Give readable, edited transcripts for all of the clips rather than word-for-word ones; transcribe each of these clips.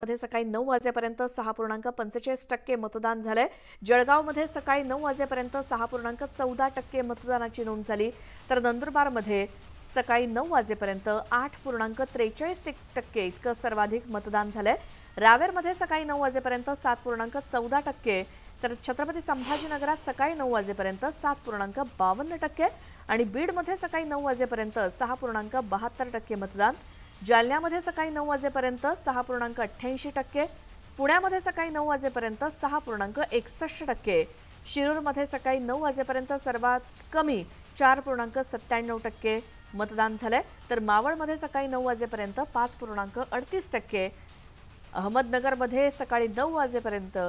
मध्ये सकाळी 9 वाजेपर्यंत 6.45% मतदान झालंय। जळगावमध्ये सकाळी 9 वाजेपर्यंत 6.14% मतदानाची नोंद झाली, तर नंदुरबारमध्ये सकाळी 9 वाजेपर्यंत 8.43% इतकं सर्वाधिक मतदान झालंय। रावेरमध्ये सकाळी 9 वाजेपर्यंत 7.14%, तर छत्रपती संभाजीनगरात सकाळी 9 वाजेपर्यंत 7.52% आणि बीडमध्ये सकाळी 9 वाजेपर्यंत 6.72% मतदान। जालन्यामध्ये सकाळी 9 वाजेपर्यंत 6.88%, पुण्यामध्ये सकाळी 9 वाजेपर्यंत 6.61%, शिरूरमध्ये सकाळी 9 वाजेपर्यंत सर्वात कमी 4.97% मतदान झालंय, तर मावळमध्ये सकाळी 9 वाजेपर्यंत 5.38%, अहमदनगरमध्ये सकाळी 9 वाजेपर्यंत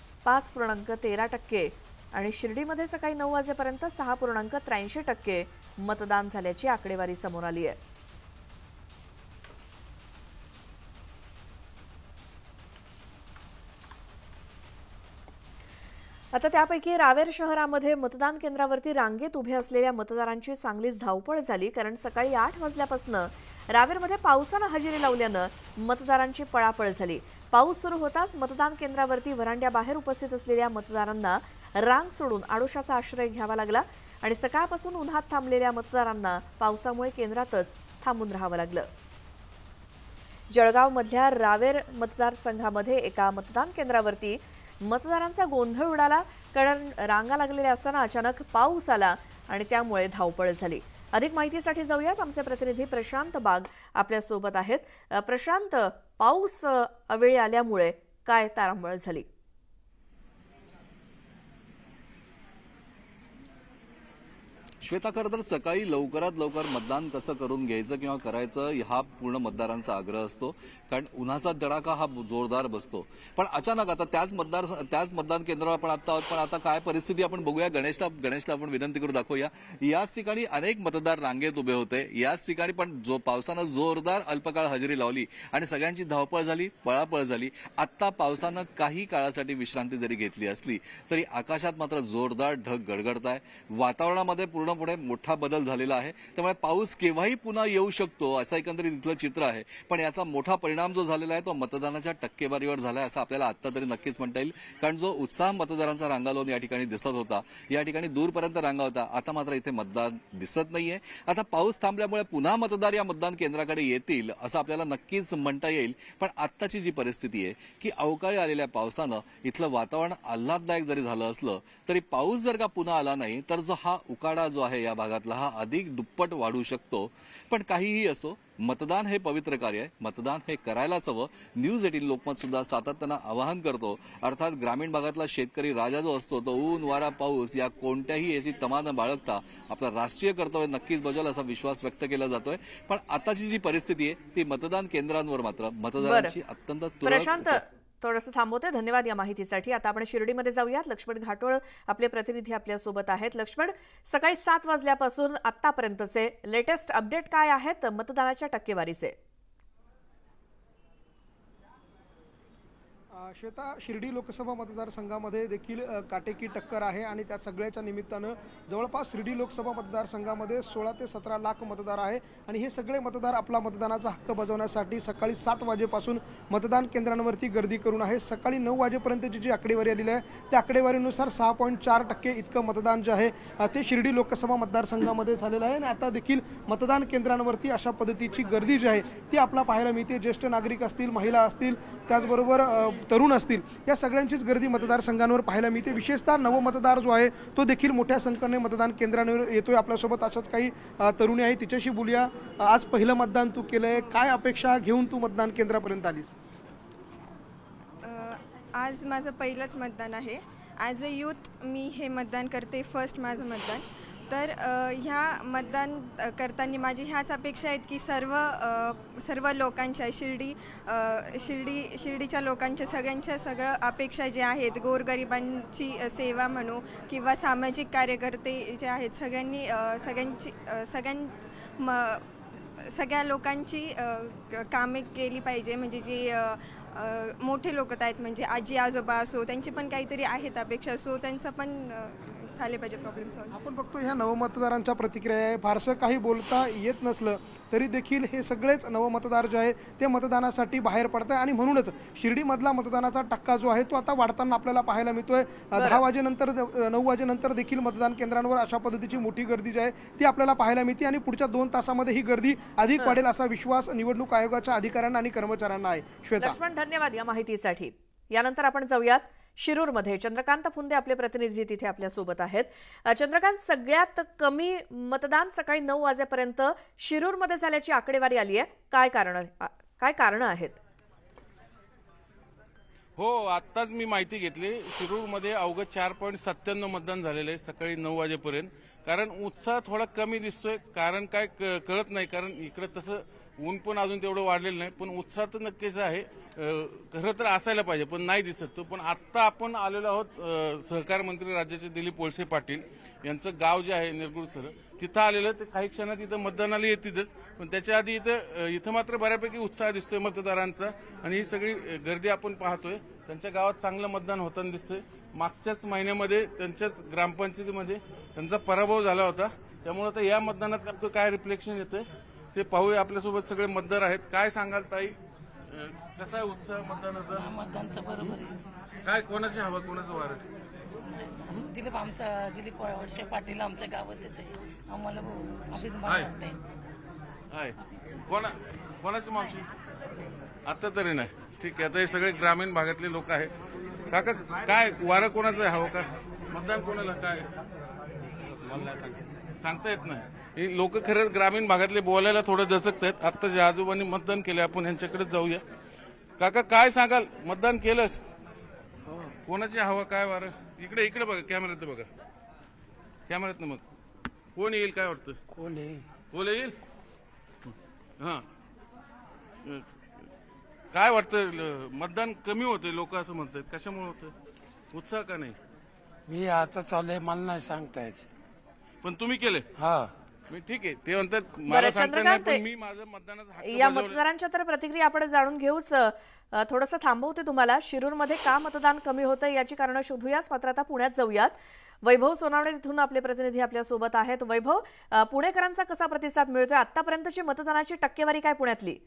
5.13% आणि शिर्डीमध्ये सकाळी 9 वाजेपर्यंत 6.83% मतदान झाल्याची आकडेवारी समोर आली आहे। आता त्यापैकी रावेर शहरामध्ये मतदान केंद्रावरती रांगेत उभे असलेल्या मतदारांची चांगलीच धावपळ झाली, कारण सकाळी 8 वाजल्यापासून रावेरमध्ये पावसाने हजेरी लावल्याने मतदारांची पळापळ झाली। पाऊस सुरू होताच मतदान केंद्रावरती व्हरांड्याबाहेर उपस्थित असलेल्या मतदारांना रांग सोडून आडोशाचा आश्रय घ्यावा लागला आणि सकाळपासून उन्हात थांबलेल्या मतदारांना पावसामुळे केंद्रातच थांबून राहावं लागलं। जळगावमधल्या रावेर मतदारसंघामध्ये एका मतदान केंद्रावरती मतदारांचा गोंधळ उडाला, कारण रांगा लागलेल्या असताना अचानक पाऊस आला आणि त्यामुळे धावपळ झाली। अधिक माहितीसाठी जाऊयात, आमचे प्रतिनिधी प्रशांत बाग आपल्या सोबत आहेत। प्रशांत, पाऊस अवेळी आल्यामुळे काय तारांबळ झाली? श्वेता, खरं तर सकाळी लवकरात लवकर मतदान कसं करून घ्यायचं किंवा करायचं हा पूर्ण मतदारांचा आग्रह असतो, कारण उन्हाचा तडाखा हा जोरदार बसतो। पण अचानक आता त्याच मतदान केंद्रावर आपण आहोत, पण आता काय परिस्थिती आपण बघूया। गणेशला आपण विनंती करू दाखवूया। याच ठिकाणी अनेक मतदार रांगेत उभे होते, याच ठिकाणी पण पावसानं जोरदार अल्पकाळ हजेरी लावली आणि सगळ्यांची धावपळ झाली, पळापळ झाली। आता पावसानं काही काळासाठी विश्रांती जरी घेतली असली तरी आकाशात मात्र जोरदार ढग गडगडताय। वातावरणामध्ये पुढे मोठा बदल झालेला आहे, त्यामुळे पाऊस केव्हाही पुन्हा येऊ शकतो असं एकंदरीत इथलं चित्र आहे। पण याचा मोठा परिणाम जो झालेला आहे तो मतदानाच्या टक्केवारीवर झालाय असं आपल्याला आता तरी नक्कीच म्हणता येईल, कारण जो उत्साह मतदारांचा रांगा लावून या ठिकाणी दिसत होता, या ठिकाणी दूरपर्यंत रांगा होता, आता मात्र इथे मतदान दिसत नाहीये। आता पाऊस थांबल्यामुळे पुन्हा मतदार या मतदान केंद्राकडे येतील असं आपल्याला नक्कीच म्हणता येईल। पण आत्ताची जी परिस्थिती आहे की अवकाळी आलेल्या पावसानं इथलं वातावरण आल्हाददायक जरी झालं असलं तरी पाऊस जर का पुन्हा आला नाही तर जो हा उकाडा जो आहे या भागातला हा अधिक दुप्पट वाढू शकतो। पण काहीही असो, मतदान हे पवित्र कार्य आहे, मतदान हे करायलाच हवं। न्यूज 18 लोकमत सुद्धा सातत्यानं आवाहन करतो। अर्थात ग्रामीण भागातला शेतकरी राजा जो असतो तो ऊन वारा पाऊस या कोणत्याही याची तमा न बाळगता आपलं राष्ट्रीय कर्तव्य नक्कीच बजावेल असा विश्वास व्यक्त केला जातोय। पण आताची जी परिस्थिती आहे ती मतदान केंद्रांवर मात्र मतदारांची अत्यंत प्रशांत, थोडंसं थांबवते, धन्यवाद या माहितीसाठी। आता आपण शिर्डीमध्ये जाऊयात। लक्ष्मण घाटोळ आपले प्रतिनिधी आपल्या सोबत आहेत। लक्ष्मण, सकाळी 7 वाजल्यापासून आतापर्यंतचे लेटेस्ट अपडेट काय आहेत मतदानाच्या टक्केवारीचे? श्वेता, शिर्डी लोकसभा मतदारसंघामध्ये देखील काटेकी टक्कर आहे आणि त्या सगळ्याच्या निमित्तानं जवळपास शिर्डी लोकसभा मतदारसंघामध्ये 16 ते 17 लाख मतदार आहे आणि हे सगळे मतदार आपला मतदानाचा हक्क बजावण्यासाठी सकाळी 7 वाजेपासून मतदान केंद्रांवरती गर्दी करून आहे। सकाळी 9 वाजेपर्यंतची जी आकडेवारी आलेली आहे त्या आकडेवारीनुसार 6.4% इतकं मतदान जे आहे ते शिर्डी लोकसभा मतदारसंघामध्ये झालेलं आहे आणि आता देखील मतदान केंद्रांवरती अशा पद्धतीची गर्दी जी आहे ती आपल्याला पाहायला मिळते। ज्येष्ठ नागरिक असतील, महिला असतील, त्याचबरोबर तरुण असतील, या सगळ्यांचीच गर्दी मतदारसंघांवर पाहायला मिळते। विशेषतः नवमतदार जो आहे तो देखील मोठ्या संख्येने मतदान केंद्रांवर येतोय। आपल्यासोबत अशाच काही तरुणी आहे, तिच्याशी बोलूया। आज पहिलं मतदान तू केलंय, काय अपेक्षा घेऊन तू मतदान केंद्रापर्यंत आलीस? आज माझं पहिलंच मतदान आहे। ॲज अ यूथ मी हे मतदान करते, फर्स्ट माझं मतदान। तर ह्या मतदान करताना माझी ह्याच अपेक्षा आहेत की सर्व लोकांच्या शिर्डीच्या लोकांच्या सगळ्या अपेक्षा ज्या आहेत, गोरगरिबांची सेवा म्हणू किंवा सामाजिक कार्यकर्ते जे आहेत सगळ्या लोकांची कामे केली पाहिजे। म्हणजे जे मोठे लोक आहेत, म्हणजे आजी आजोबा असो, त्यांची पण काहीतरी आहेत अपेक्षा, सो त्यांचं पण झाले पाहिजे प्रॉब्लेम सॉल्व्ह. आपण बघतो ह्या नवमतदारांच्या प्रतिक्रिया आहे. फारसं काही बोलता येत नसलं तरी देखील हे सगळेच नवमतदार जे आहेत ते मतदानासाठी बाहेर पडत आहे आणि म्हणूनच शिर्डीमधला मतदानाचा टक्का जो आहे तो आता वाढताना आपल्याला पाहायला मिळतोय. 10 वाजेनंतर 9 वाजेनंतर देखील मतदान केंद्रांवर अशा पद्धतीची मोठी गर्दी जी आहे ती आपल्याला पाहायला मिळते आणि पुढच्या 2 तासामध्ये ही गर्दी अधिक वाढेल असा विश्वास निवडणूक आयोगाच्या अधिकाऱ्यांना आणि कर्मचाऱ्यांना आहे. श्वेता, लक्ष्मण धन्यवाद या माहितीसाठी. यानंतर आपण जाऊयात शिरूरमध्ये. चंद्रकांत फुंदे आपले प्रतिनिधी तिथे आपल्या सोबत आहेत. चंद्रकांत, सगळ्यात कमी मतदान सकाळी 9 वाजेपर्यंत शिरूरमध्ये झाल्याची आकडेवारी आली आहे. काय कारण आहेत? हो, आत्ताच मी माहिती घेतली. शिरूरमध्ये अवघं 4.97 मतदान झालेलं आहे सकाळी 9 वाजेपर्यंत. कारण उत्साह थोडा कमी दिसतोय. कारण काय कळत नाही, कारण इकडे तसं ऊन पण अजून तेवढं वाढलेलं नाही, पण उत्साह तर नक्कीच आहे. खरं तर असायला पाहिजे पण नाही दिसत तो. पण आत्ता आपण आलेलो आहोत सहकार मंत्री राज्याचे दिलीप वळसे पाटील यांचं गाव जे आहे निरगुडसर, तिथं आलेलं. ते काही क्षणात इथं मतदानाला येतीलच, पण त्याच्या आधी इथं मात्र बऱ्यापैकी उत्साह दिसतोय मतदारांचा. आणि ही सगळी गर्दी आपण पाहतोय. त्यांच्या गावात चांगलं मतदान होताना दिसतंय. मागच्याच महिन्यामध्ये त्यांच्याच ग्रामपंचायतीमध्ये त्यांचा पराभव झाला होता. त्यामुळे आता या मतदानात नेमकं काय रिफ्लेक्शन येतंय ते पाहूया. आपल्यासोबत सगळे मतदार आहेत. काय सांगाल ताई, कसा आहे उत्साह मतदानाचा? मतदानचं बरोबर आहे. काय कोणाची हवा, कोणाचं वारं? दिलीप वळसे पाटील आमच्या गावाचे आम्हाला अभिमान वाटतंय. कोणाची मावशी? आता तरी नाही. ठीक आहे, आता हे सगळे ग्रामीण भागातले लोक आहेत. काका, काय वारं कोणाचं आहे? हवं का मतदान कोणाला? काय सांगता येत नाही. ही लोक खरं ग्रामीण भागातले बोलायला थोडं दचकत आहेत. आता ज्या आजोबांनी मतदान केलं आपण यांच्याकडे जाऊया. काका, काय सांगाल, मतदान केलं? कोणाची हवा, काय वारं? इकडे बघा, कॅमेऱ्यात बघा, कॅमेऱ्यात. मग कोण येईल काय वाटतं? कोण येईल? हा, काय वाटतं? मतदान कमी होते लोक असं म्हणतात, कशामुळे होतं? उत्साह का नाही? मी आता चाललंय, मला नाही सांगता यायचं. पण तुम्ही केले? हा, मी ठीक आहे. ते म्हणतात मला सांगता नाही, पण मी माझं मतदानाचा हक्क या मतदारांच्या तर प्रतिक्रिया आपण जाणून घेऊच. थोडंसं थांबवते तुम्हाला. शिरूरमध्ये का मतदान कमी होतं याची कारणं शोधूयाच. मात्र आता पुण्यात जाऊयात. वैभव सोनावणे तिथून आपले प्रतिनिधी आपल्या सोबत आहेत. वैभव, पुणेकरांचा कसा प्रतिसाद मिळतोय? आतापर्यंतची मतदानाची टक्केवारी काय पुण्यातली?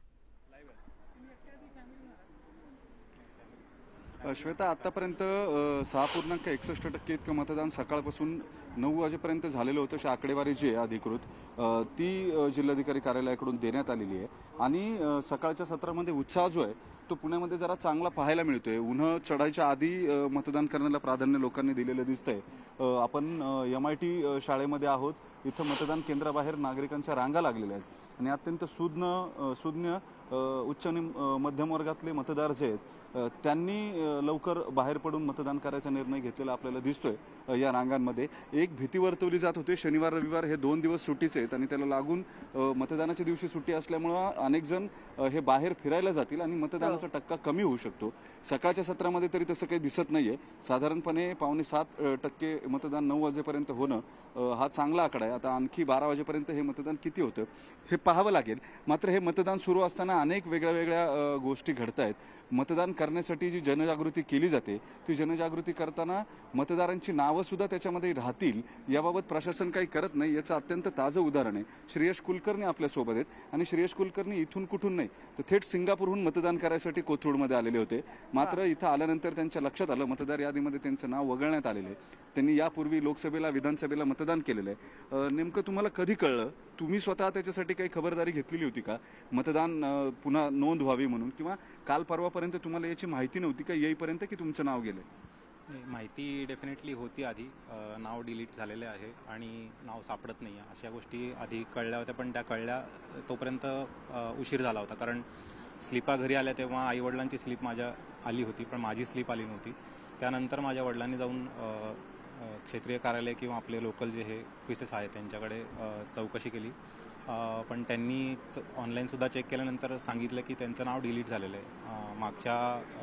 श्वेता, आतापर्यंत 6.61% इतकं मतदान सकाळपासून 9 वाजेपर्यंत झालेलं होतं. अशी आकडेवारी जी आहे अधिकृत ती जिल्हाधिकारी कार्यालयाकडून देण्यात आलेली आहे. आणि सकाळच्या सत्रामध्ये उत्साह जो आहे तो पुण्यामध्ये जरा चांगला पाहायला मिळतोय. उन्ह चढायच्या आधी मतदान करण्याला प्राधान्य लोकांनी दिलेलं दिसतंय. आपण MIT शाळेमध्ये आहोत. इथं मतदान केंद्राबाहेर नागरिकांच्या रांगा लागलेल्या आहेत आणि अत्यंत सुज्ञ उच्च आणि मध्यम वर्गातले मतदार जे आहेत त्यांनी लवकर बाहेर पडून मतदान करायचा निर्णय घेतलेला आपल्याला दिसतोय. या रांगांमध्ये एक भीती वर्तवली जात होती. शनिवार रविवार हे 2 दिवस सुट्टीचे आहेत आणि त्याला लागून मतदानाच्या दिवशी सुट्टी असल्यामुळं अनेक जण हे बाहेर फिरायला जातील आणि मतदानाचा टक्का कमी होऊ शकतो. सकाळच्या सत्रामध्ये तरी तसं काही दिसत नाहीये. साधारणपणे 6.25% मतदान 9 वाजेपर्यंत होणं हा चांगला आकडा आहे. आता आणखी 12 वाजेपर्यंत हे मतदान किती होतं हे पाहावं लागेल. मात्र हे मतदान सुरू असताना अनेक वेगळ्या गोष्टी घडत आहेत. मतदान करण्यासाठी जी जनजागृती केली जाते ती जनजागृती करताना मतदारांची नावं सुद्धा त्याच्यामध्ये राहतील याबाबत प्रशासन काही करत नाही. याचं अत्यंत ताजं उदाहरण आहे. श्रेयश कुलकर्णी आपल्यासोबत आहेत आणि श्रेयश कुलकर्णी इथून कुठून नाही तर थेट सिंगापूरहून मतदान करायसाठी कोथरूडमध्ये आलेले होते. मात्र इथं आल्यानंतर त्यांच्या लक्षात आलं मतदार यादीमध्ये त्यांचं नाव वगळण्यात आलेलं आहे. त्यांनी यापूर्वी लोकसभेला विधानसभेला मतदान केलेलं आहे. नेमकं तुम्हाला कधी कळलं? तुम्ही स्वतः त्याच्यासाठी काही खबरदारी घेतलेली होती का? मतदान पुन्हा नोंद व्हावी म्हणून, किंवा काल परवापर्यंत तुम्हाला याची माहिती नव्हती का येईपर्यंत की तुमचं नाव गेलंय? माहिती डेफिनेटली होती आधी. नाव डिलीट झालेले आहे आणि नाव सापडत नाही आहे अशा गोष्टी आधी कळल्या होत्या. पण त्या कळल्या तोपर्यंत उशीर झाला होता. कारण स्लिपा घरी आल्या तेव्हा आईवडिलांची स्लिप माझ्या आली होती पण माझी स्लिप आली नव्हती. त्यानंतर माझ्या वडिलांनी जाऊन क्षेत्रीय कार्यालय किंवा आपले लोकल जे हे ऑफिसेस आहेत त्यांच्याकडे चौकशी केली. पण त्यांनी ऑनलाईनसुद्धा चेक केल्यानंतर सांगितलं की त्यांचं नाव डिलीट झालेलं आहे. मागच्या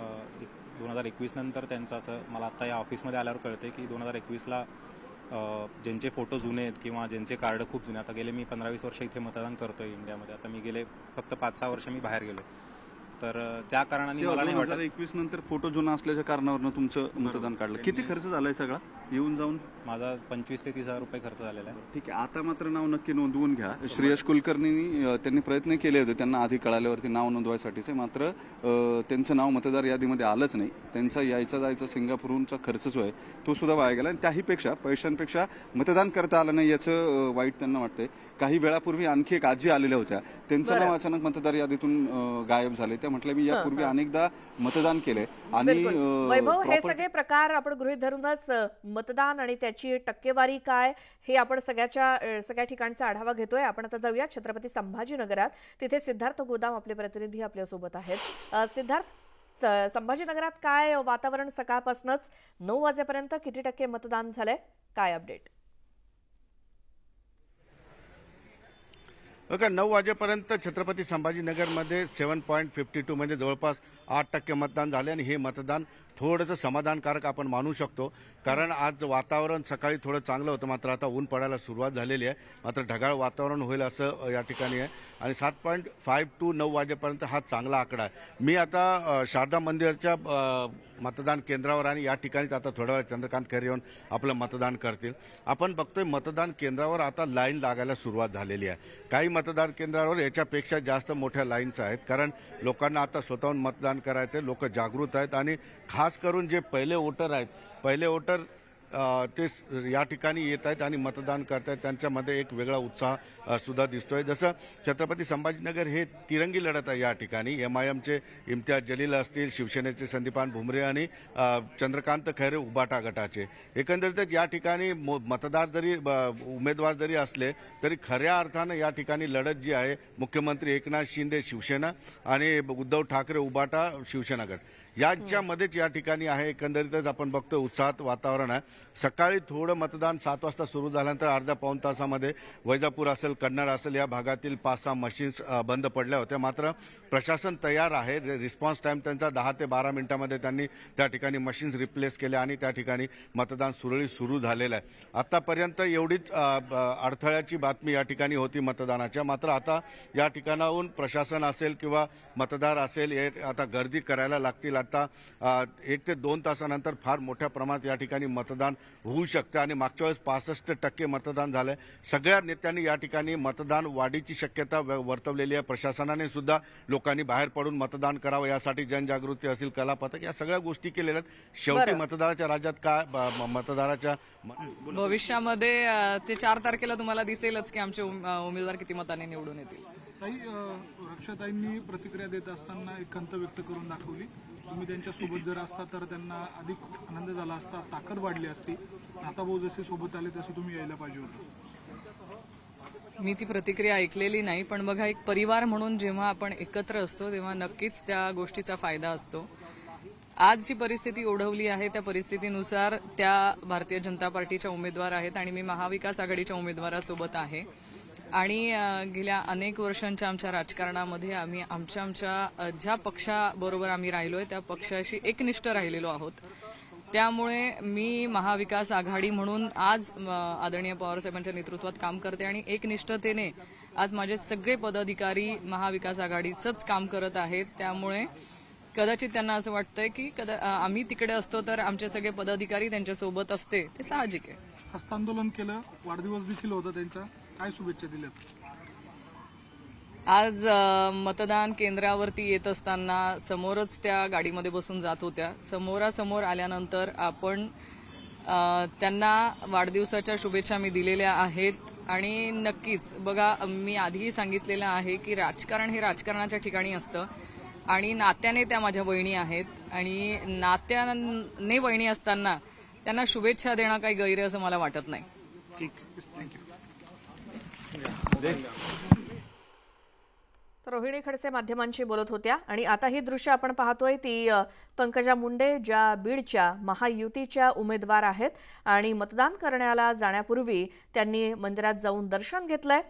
2021 नंतर त्यांचं असं मला आत्ता या ऑफिसमध्ये आल्यावर कळतं की 2021ला ज्यांचे फोटो जुने आहेत किंवा ज्यांचे कार्ड खूप जुने, आता गेले मी 15-20 वर्ष इथे मतदान करतोय इंडियामध्ये. आता मी गेले फक्त 5-6 वर्ष मी बाहेर गेलो. तर त्या कारणाने मला नाही वाटत. 2021 नंतर फोटो जुना असल्याच्या कारणावरून तुमचं मतदान काढलं. किती खर्च झालाय सगळा येऊन जाऊन? माझा 25 ते 30 हजार रुपये खर्च झालेला आहे. ठीक आहे, आता मात्र नाव नक्की नोंदवून घ्या. श्रेयस कुलकर्णी त्यांनी प्रयत्न केले होते, त्यांना आधी कळाल्यावरती नाव नोंदवायसाठीचे, मात्र त्यांचं नाव मतदार यादीमध्ये आलंच नाही. त्यांचा यायचा जायचा सिंगापूरहूनचा खर्च जो आहे तो सुद्धा वाया गेला आणि त्याहीपेक्षा पैशांपेक्षा मतदान करता आलं नाही याचं वाईट त्यांना वाटतंय. काही वेळापूर्वी आणखी एक आजी आलेल्या होत्या, त्यांचं नाव अचानक मतदार यादीतून गायब झाले. त्या म्हटलं मी यापूर्वी अनेकदा मतदान केलंय आणि वैभव, हे सगळे प्रकार आपण गृहीत धरूनच मतदान आणि त्याची टक्केवारी काय हे आपण सगळ्या ठिकाणचा आढावा घेतोय. आपण आता जाऊया छत्रपती संभाजीनगरात. तिथे सिद्धार्थ गोदाम आपले प्रतिनिधी आपल्यासोबत आहेत. सिद्धार्थ, संभाजीनगरात काय वातावरण? सकाळपासूनच 9 वाजेपर्यंत किती टक्के मतदान झालंय, काय अपडेट? 9 वाजेपर्यंत छत्रपती संभाजीनगरमध्ये 7.52 म्हणजे जवळपास 8% मतदान झाले आणि हे मतदान थोडंसं समाधानकारक आपण मानू शकतो. कारण आज वातावरण सकाळी थोडं चांगलं होतं, मात्र आता ऊन पडायला सुरुवात झालेली आहे. मात्र ढगाळ वातावरण होईल असं या ठिकाणी आहे आणि 7.52 9 वाजेपर्यंत हा चांगला आकडा आहे. मी आता शारदा मंदिराच्या मतदान केंद्रावर आणि या ठिकाणीच आता थोड्या वेळ चंद्रकांत खैरे येऊन आपलं मतदान करतील. आपण बघतोय मतदान केंद्रावर आता लाईन लागायला सुरुवात झालेली आहे. काही मतदान केंद्रावर याच्यापेक्षा जास्त मोठ्या लाईन्स आहेत, कारण लोकांना आता स्वतःहून मतदान करायचे, लोक जागृत आहेत आणि खास करून जे पहिले वोटर ते या ठिकाणी येत आहेत आणि मतदान करत आहेत. त्यांच्यामध्ये एक वेगळा उत्साह सुद्धा दिसतोय. जसं छत्रपती संभाजीनगर हे तिरंगी लढत आहे. या ठिकाणी MIMचे इम्तियाज जलील असतील, शिवसेनेचे संदीपान भुमरे आणि चंद्रकांत खैरे उबाटा गटाचे. एकंदरीतच या ठिकाणी उमेदवार जरी असले तरी खऱ्या अर्थानं या ठिकाणी लढत जी आहे मुख्यमंत्री एकनाथ शिंदे शिवसेना आणि उद्धव ठाकरे उबाटा शिवसेना गट यांच्यामध्येच या ठिकाणी आहे. एकंदरीतच आपण बघतो उत्साहात वातावरण आहे. सकाळी थोडं मतदान 7 वाजता सुरू झाल्यानंतर अर्ध्या पाऊण तासामध्ये वैजापूर असेल, कन्नड असेल या भागातील 5-6 मशीन्स बंद पडल्या होत्या. मात्र प्रशासन तयार आहे. रिस्पॉन्स टाइम त्यांचा 10 ते 12 मिनिटांमध्ये त्यांनी त्या ठिकाणी मशीन्स रिप्लेस केल्या आणि त्या ठिकाणी मतदान सुरळीत सुरू झालेलं आहे. आतापर्यंत एवढीच अडथळ्याची बातमी या ठिकाणी होती मतदानाच्या. मात्र आता या ठिकाणाहून प्रशासन असेल किंवा मतदार असेल आता गर्दी करायला लागतील. आता 1 ते 2 तासानंतर फार मोठ्या प्रमाणात या ठिकाणी मतदान होऊ शकतं आणि मागच्या वेळेस 65% मतदान झालंय. सगळ्या नेत्यांनी या ठिकाणी मतदान वाढीची शक्यता वर्तवलेली आहे. प्रशासनाने सुद्धा लोकांनी बाहेर पडून मतदान करावं यासाठी जनजागृती असेल, कला पथक या सगळ्या गोष्टी केलेल्या आहेत. शेवटी मतदाराच्या राज्यात काय मतदाराच्या भविष्यामध्ये ते 4 तारखेला तुम्हाला दिसेलच की आमचे उमेदवार किती मताने निवडून येतील. काही रक्षाताईंनी प्रतिक्रिया देत असताना एक खंत व्यक्त करून दाखवली. तुम्ही त्यांच्या सोबत जर असता तर त्यांना अधिक आनंद झाला असता, ताकद वाढली असती. आता भाऊ जसे सोबत आले तसे तुम्ही यायला पाहिजे होतं. मी ती प्रतिक्रिया ऐकलेली नाही, पण बघा एक परिवार म्हणून जेव्हा आपण एकत्र असतो तेव्हा नक्कीच त्या गोष्टीचा फायदा असतो. आज जी परिस्थिती ओढवली आहे त्या परिस्थितीनुसार त्या भारतीय जनता पार्टीच्या उमेदवार आहेत आणि मी महाविकास आघाडीच्या उमेदवारासोबत आहे. आणि गेल्या अनेक वर्षांच्या आमच्या राजकारणामध्ये आम्ही आमच्या ज्या पक्षाबरोबर आम्ही राहिलोय त्या पक्षाशी एकनिष्ठ राहिलेलो आहोत. त्यामुळे मी महाविकास आघाडी म्हणून आज आदरणीय पवारसाहेबांच्या नेतृत्वात काम करते आणि एकनिष्ठतेने आज माझे सगळे पदाधिकारी महाविकास आघाडीचंच काम करत आहेत. त्यामुळे कदाचित त्यांना असं वाटतंय की आम्ही तिकडे असतो तर आमचे सगळे पदाधिकारी त्यांच्यासोबत असते, ते साहजिक आहे. हस्तांदोलन केलं, वाढदिवस देखील होता त्यांचा, काय शुभेच्छा दिल्यात? आज मतदान केंद्रावरती येत असताना समोरच त्या गाडीमध्ये बसून जात होत्या. समोरासमोर आल्यानंतर आपण त्यांना वाढदिवसाच्या शुभेच्छा मी दिलेल्या आहेत. आणि नक्कीच बघा, मी आधीही सांगितलेलं आहे की राजकारण हे राजकारणाच्या ठिकाणी असतं आणि नात्याने त्या माझ्या वहिनी आहेत आणि नात्याने वहिनी असताना त्यांना शुभेच्छा देणं काही गैर असं मला वाटत नाही. तर रोहिणी खडसे माध्यमांशी बोलत होत्या. आणि आता ही दृश्य आपण पाहतोय ती पंकजा मुंडे ज्या बीडच्या महायुतीच्या उमेदवार आहेत आणि मतदान करण्याला जाण्यापूर्वी त्यांनी मंदिरात जाऊन दर्शन घेतलंय.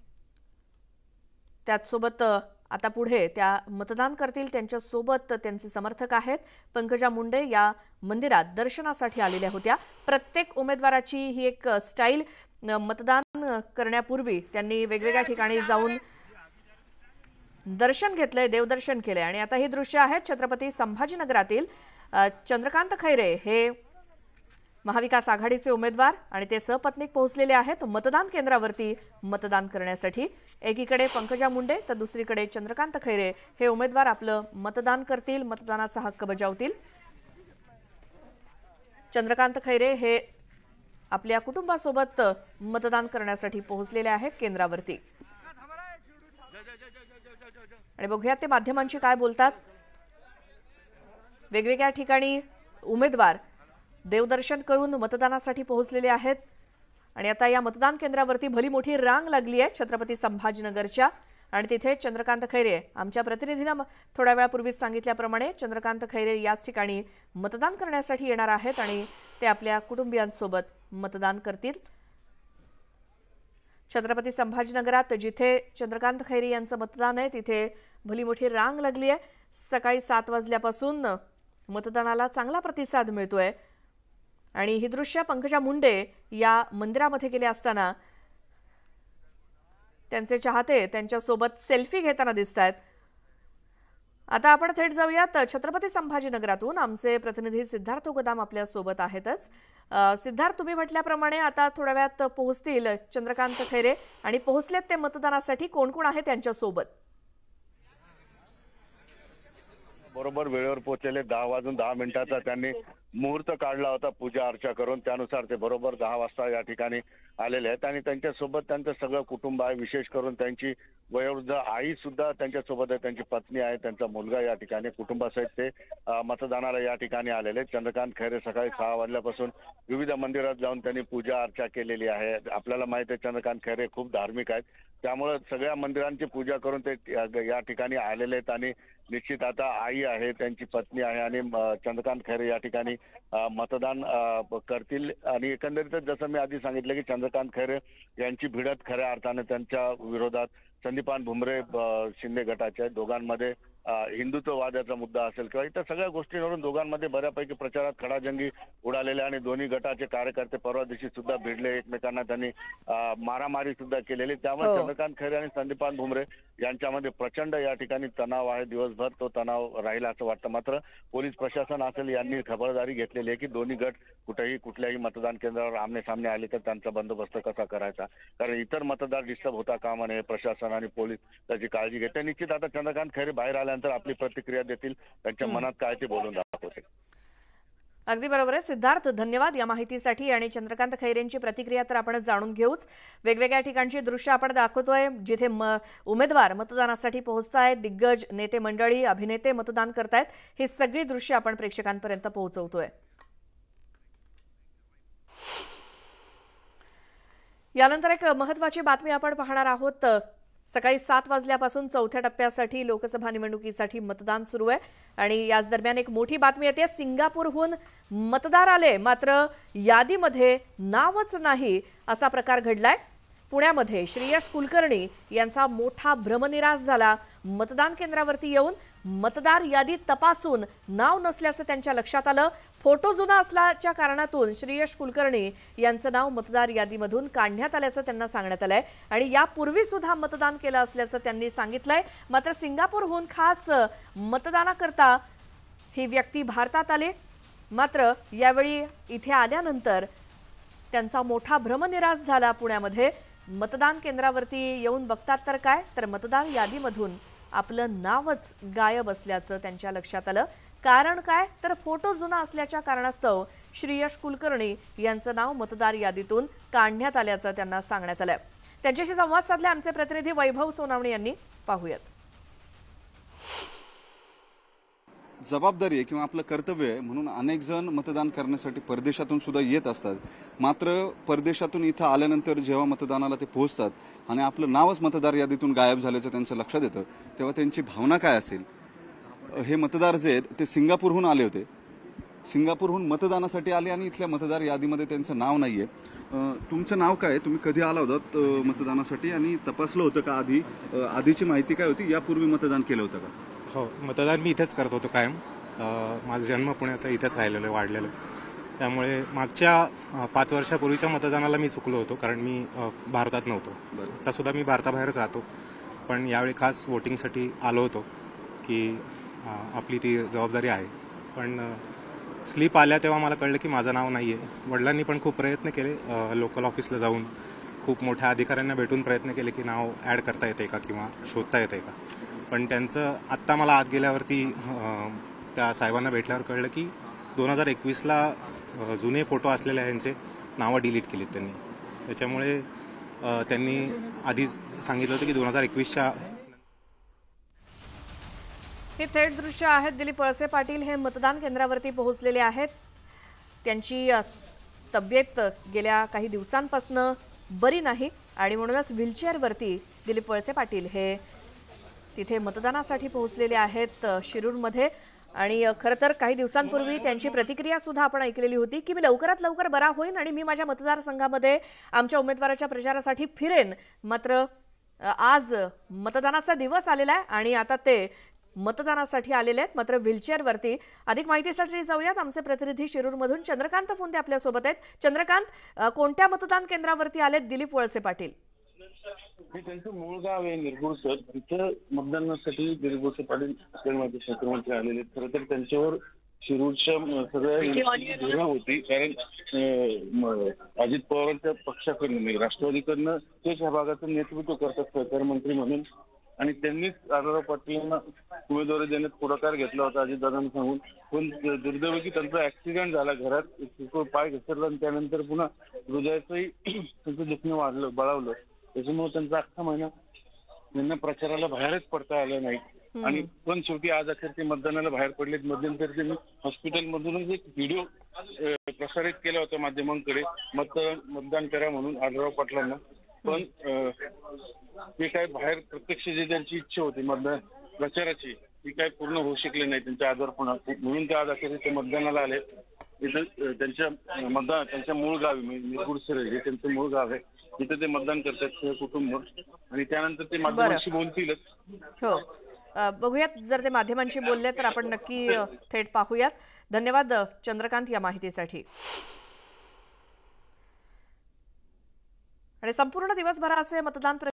त्याचसोबत आता पुढे त्या मतदान करतील, त्यांच्या सोबत त्यांचे समर्थक आहेत. पंकजा मुंडे या मंदिरात दर्शनासाठी आलेल्या होत्या. प्रत्येक उमेदवाराची ही एक स्टाईल, मतदान करण्यापूर्वी त्यांनी वेगवेगळ्या ठिकाणी जाऊन दर्शन घेतलंय, देवदर्शन केलंय आणि आता ही दृश्य आहेत छत्रपती संभाजीनगरातील. चंद्रकांत खैरे हे महाविकास आघाडीचे उमेदवार आणि ते सपत्नीक पोहोचलेले आहेत मतदान केंद्रावरती मतदान करण्यासाठी. एकीकडे पंकजा मुंडे तर दुसरीकडे चंद्रकांत खैरे हे उमेदवार आपलं मतदान करतील, मतदानाचा हक्क बजावतील. चंद्रकांत खैरे हे आपल्या कुटुंबासोबत मतदान करण्यासाठी पोहोचलेले आहेत केंद्रावरती. आणि बघूयात ते माध्यमांशी काय बोलतात. वेगवेगळ्या ठिकाणी उमेदवार देवदर्शन करून मतदानासाठी पोहोचलेले आहेत आणि आता या मतदान केंद्रावरती भली मोठी रांग लागली आहे छत्रपती संभाजीनगरच्या. आणि तिथे चंद्रकांत खैरे, आमच्या प्रतिनिधीनं थोड्या वेळापूर्वीच सांगितल्याप्रमाणे चंद्रकांत खैरे याच ठिकाणी मतदान करण्यासाठी येणार आहेत आणि ते आपल्या कुटुंबियांसोबत मतदान करतील. छत्रपती संभाजीनगरात जिथे चंद्रकांत खैरे यांचं मतदान आहे तिथे भली मोठी रांग लागली आहे. सकाळी 7 वाजल्यापासून मतदानाला चांगला प्रतिसाद मिळतोय आणि ही दृश्य पंकजा मुंडे या मंदिरामध्ये गेले असताना त्यांचे चाहते त्यांच्यासोबत सेल्फी घेताना दिसतात. आता आपण थेट जाऊयात छत्रपती संभाजीनगरातून. आमचे प्रतिनिधी सिद्धार्थ गोदाम आपल्या सोबत आहेतच. सिद्धार्थ, तुम्ही म्हटल्याप्रमाणे आता थोड्या वेळात पोहोचतील चंद्रकांत खैरे आणि पोहोचलेत ते मतदानासाठी. कोण कोण आहे त्यांच्यासोबत? बरोबर वेळेवर पोहोचलेले 10:10 त्यांनी मुहूर्त काढला होता पूजा अर्चा करून. त्यानुसार ते बरोबर 10 वाजता या ठिकाणी आलेले आहेत आणि त्यांच्यासोबत त्यांचं सगळं कुटुंब आहे. विशेष करून त्यांची वयोवृद्ध आई सुद्धा त्यांच्यासोबत आहे, त्यांची पत्नी आहे, त्यांचा मुलगा या ठिकाणी कुटुंबासहित ते मतदानाला या ठिकाणी आलेले. चंद्रकांत खैरे सकाळी 6 वाजल्यापासून विविध मंदिरात जाऊन त्यांनी पूजा अर्चा केलेली आहे. आपल्याला माहिती आहे चंद्रकांत खैरे खूप धार्मिक आहेत, त्यामुळे सगळ्या मंदिरांची पूजा करून ते या ठिकाणी आलेले आहेत. आणि निश्चित आता आई आहे, त्यांची पत्नी आहे आणि चंद्रकांत खैरे या ठिकाणी मतदान करतील. आणि एकंदरीतच जसं मी आधी सांगितलं की चंद्रकांत खैरे यांची भिडत खऱ्या अर्थाने त्यांच्या विरोधात संदीपान भुमरे शिंदे गटाचे दोघांमध्ये हिंदुत्ववादाचा मुद्दा असेल किंवा इतर सगळ्या गोष्टींवरून दोघांमध्ये बऱ्यापैकी प्रचारात खडाजंगी उडालेल्या आणि दोन्ही गटाचे कार्यकर्ते परवा दिवशी सुद्धा भिडले, एकमेकांना त्यांनी मारामारी सुद्धा केलेली. त्यामुळे चंद्रकांत खैरे आणि संदीपान भुमरे यांच्यामध्ये प्रचंड या ठिकाणी तणाव आहे. दिवसभर तो तणाव राहिला असं वाटतं. मात्र पोलीस प्रशासन असेल यांनी खबरदारी घेतलेली आहे की दोन्ही गट कुठल्याही मतदान केंद्रावर आमने सामने आले तर त्यांचा बंदोबस्त कसा करायचा, कारण इतर मतदार डिस्टर्ब होता कामा नये. प्रशासन आणि पोलीस त्याची काळजी घेते. निश्चित आता चंद्रकांत खैरे बाहेर आल्यानंतर आपली प्रतिक्रिया देतील, त्यांच्या मनात काय ते बोलून दाखवतील. अगदी बरोबर आहे सिद्धार्थ, धन्यवाद या माहितीसाठी. आणि चंद्रकांत खैरेंची प्रतिक्रिया तर आपण जाणून घेऊच. वेगवेगळ्या ठिकाणची दृश्य आपण दाखवतोय जिथे उमेदवार मतदानासाठी पोहोचतायत, दिग्गज नेते मंडळी, अभिनेते मतदान करतायत. ही सगळी दृश्य आपण प्रेक्षकांपर्यंत पोहोचवतोय. यानंतर एक महत्त्वाची बातमी आपण पाहणार आहोत. सकाळी 7 वाजल्यापासून 4थ्या टप्प्यासाठी लोकसभा निवडणुकीसाठी मतदान सुरू आहे आणि याच दरम्यान एक मोठी बातमी येते. सिंगापूरहून मतदार आले मात्र यादीमध्ये नावच नाही असा प्रकार घडलाय. पुण्यामध्ये श्रेयस कुलकर्णी यांचा मोठा भ्रमनिरास झाला. मतदान केंद्रावरती येऊन मतदार यादी तपासून नाव नसल्याचं त्यांच्या लक्षात आलं. फोटो जुना असल्याच्या कारणातून श्रेयस कुलकर्णी यांचं नाव मतदार यादीमधून काढण्यात आल्याचं त्यांना सांगण्यात आलंय आणि यापूर्वी सुद्धा मतदान केलं असल्याचं त्यांनी सांगितलंय. मात्र सिंगापूरहून खास मतदानाकरता ही व्यक्ती भारतात आले. मात्र यावेळी इथे आल्यानंतर त्यांचा मोठा भ्रमनिरास झाला. पुण्यामध्ये मतदान केंद्रावरती येऊन बघतात तर काय, तर मतदार यादीमधून आपलं नावच गायब असल्याचं त्यांच्या लक्षात आलं. कारण काय, तर फोटो जुना असल्याच्या कारणास्तव श्रेयस कुलकर्णी यांचं नाव मतदार यादीतून काढण्यात आल्याचं त्यांना सांगण्यात आलं. त्यांच्याशी संवाद साधला आमचे प्रतिनिधी वैभव सोनावणे यांनी. पाहूयात. जबाबदारी आहे किंवा आपलं कर्तव्य आहे म्हणून अनेक जण मतदान करण्यासाठी परदेशातून सुद्धा येत असतात. मात्र परदेशातून इथं आल्यानंतर जेव्हा मतदानाला ते पोहोचतात आणि आपलं नावच मतदार यादीतून गायब झाल्याचं त्यांचं लक्षात येतं तेव्हा त्यांची भावना काय असेल. हे मतदार जे आहेत ते सिंगापूरहून आले होते, सिंगापूरहून मतदानासाठी आले आणि इथल्या मतदार यादीमध्ये त्यांचं नाव नाहीये. तुमचं नाव काय, तुम्ही कधी आला होतात मतदानासाठी आणि तपासलं होतं का आधीची माहिती काय होती, यापूर्वी मतदान केलं होतं का? हो, मतदान मी इथेच करत होतो कायम. माझा जन्म पुण्याचा इथेच राहिलेलो आहे, वाढलेलो. त्यामुळे मागच्या 5 वर्षापूर्वीच्या मतदानाला मी चुकलो होतो कारण मी भारतात नव्हतो. आता सुद्धा मी भारताबाहेरच राहतो. पण यावेळी खास वोटिंगसाठी आलो होतो की आपली ती जबाबदारी आहे. पण स्लिप आल्या तेव्हा मला कळलं की माझं नाव नाही आहे. वडिलांनी पण खूप प्रयत्न केले, लोकल ऑफिसला जाऊन खूप मोठ्या अधिकाऱ्यांना भेटून प्रयत्न केले की नाव ॲड करता येते का किंवा शोधता येते का. पण त्यांचं आत्ता मला आत गेल्यावरती त्या साहेबांना भेटल्यावर कळलं की 2021ला जुने फोटो असलेल्या यांचे नावं डिलीट केलीत त्यांनी. त्याच्यामुळे त्यांनी आधीच सांगितलं होतं की 2021च्या हे थेट दृश्य आहेत. दिलीप वळसे पाटील हे मतदान केंद्रावरती पोहोचलेले आहेत. त्यांची तब्येत गेल्या काही दिवसांपासून बरी नाही आणि म्हणूनच व्हीलचेअरवरती दिलीप वळसे पाटील हे तिथे मतदानासाठी पोहोचलेले आहेत शिरूरमध्ये. आणि खरं तर काही दिवसांपूर्वी त्यांची प्रतिक्रिया सुद्धा आपण ऐकलेली होती की मी लवकरात लवकर बरा होईन आणि मी माझ्या मतदारसंघामध्ये आमच्या उमेदवाराच्या प्रचारासाठी फिरेन. मात्र आज मतदानाचा दिवस आलेला आहे आणि आता ते मतदानासाठी आलेले आहेत, मात्र व्हीलचेअरवरती. अधिक माहितीसाठी जाऊयात. आमचे प्रतिनिधी शिरूरमधून चंद्रकांत फुंदे आपल्यासोबत आहेत. चंद्रकांत, कोणत्या मतदान केंद्रावरती आलेत दिलीप वळसे पाटील? हे त्यांचं मूळ गाव आहे निरगुडसर. तिथं मतदानासाठी दिलीप वळसे पाटील माझे क्षेत्रमंत्री आलेले. खरं तर त्यांच्यावर शिरूरच्या सगळ्या धोरण होती, कारण अजित पवारांच्या पक्षाकडनं राष्ट्रवादीकडनं तेच ह्या भागाचं नेतृत्व करतात सहकार मंत्री म्हणून, आणि त्यांनीच आढळराव पाटीलांना उमेदवारी देण्यात पुढाकार घेतला होता अजितदादांना सांगून. पण दुर्दैवी त्यांचा ऍक्सिडेंट झाला, घरात पाय घसरला आणि त्यानंतर पुन्हा हृदयाचंही त्यांचं दुखणं बळावलं. त्याच्यामुळे त्यांचा अख्खा महिना त्यांना प्रचाराला बाहेरच पडता आलं नाही. आणि पण शेवटी आज अखेर ते मतदानाला बाहेर पडलेत. मध्यंतरी त्यांनी हॉस्पिटलमधूनच एक व्हिडिओ प्रसारित केला होता माध्यमांकडे, मतदान करा म्हणून आढळराव पाटलांना. पण ते काय बाहेर प्रत्यक्ष जे त्यांची इच्छा होती मतदान प्रचाराची ती काय पूर्ण होऊ शकली नाही त्यांच्या आजारपणात. म्हणून ते आज अखेर ते मतदानाला आले. इथं त्यांच्या मूळ गावी निरगुडसर हे त्यांचं मूळ गाव आहे. तिथे ते मतदान करतात कुटुंब, आणि त्यानंतर ते माध्यमांशी बोलतीलच. हो, बघूयात. जर ते माध्यमांशी बोलले तर आपण नक्की थेट पाहूयात. धन्यवाद चंद्रकांत या माहितीसाठी. आणि संपूर्ण दिवसभराचे मतदान